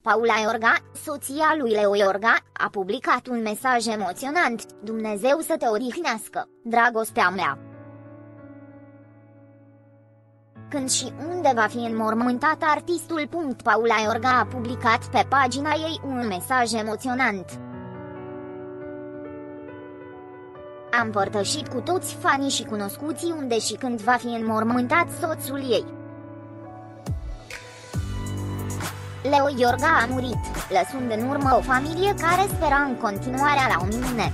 Paula Iorga, soția lui Leo Iorga, a publicat un mesaj emoționant: Dumnezeu să te odihnească, dragostea mea. Când și unde va fi înmormântat artistul? Paula Iorga a publicat pe pagina ei un mesaj emoționant. A împărtășit cu toți fanii și cunoscuții unde și când va fi înmormântat soțul ei. Leo Iorga a murit, lăsând în urmă o familie care spera în continuare la o minune.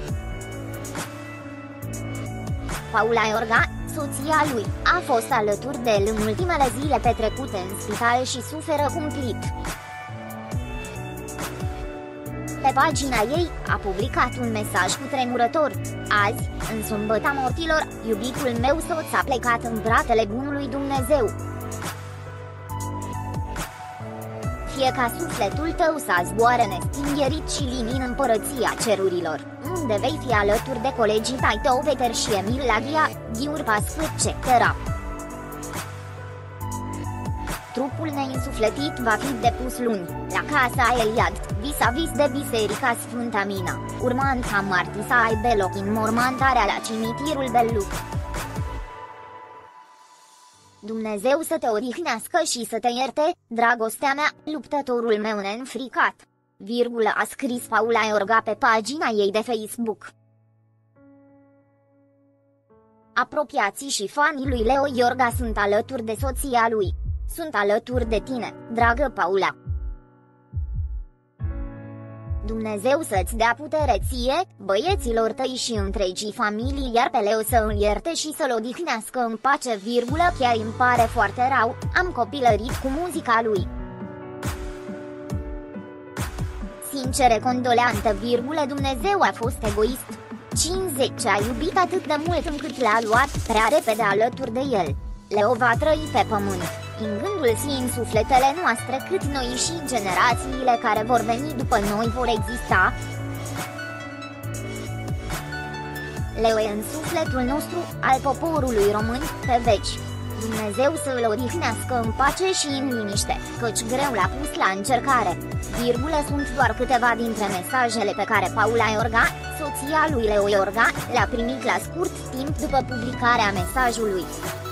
Paula Iorga, soția lui, a fost alături de el în ultimele zile petrecute în spital și suferă cumplit. Pe pagina ei, a publicat un mesaj cutremurător: Azi, în sâmbăta morților, iubitul meu soț a plecat în brațele bunului Dumnezeu. Fie ca sufletul tău să zboare nestingerit și lin în împărăția cerurilor, unde vei fi alături de colegii tăi Teo Peter și Emil Laghia, Ghiur Pascu etc. Trupul neinsufletit va fi depus luni, la casa Eliad, vis-a-vis de Biserica Sfânta Mina, urmând ca marți să aibă loc înmormântarea la cimitirul Belluc. Dumnezeu să te odihnească și să te ierte, dragostea mea, luptătorul meu neînfricat. A scris Paula Iorga pe pagina ei de Facebook. Apropiații și fanii lui Leo Iorga sunt alături de soția lui. Sunt alături de tine, dragă Paula. Dumnezeu să-ți dea putere ție, băieților tăi și întregii familii, iar pe Leo să îl ierte și să-l odihnească în pace. Chiar îmi pare foarte rău, am copilărit cu muzica lui. Sincere condoleantă, Dumnezeu a fost egoist. 50 a iubit atât de mult încât l-a luat prea repede alături de el. Leo va trăi pe pământ, în gândul și în sufletele noastre cât noi și generațiile care vor veni după noi vor exista. Leo e în sufletul nostru, al poporului român, pe veci. Dumnezeu să îl odihnească în pace și în liniște, căci greu l-a pus la încercare. Sunt doar câteva dintre mesajele pe care Paula Iorga, soția lui Leo Iorga, le-a primit la scurt timp după publicarea mesajului.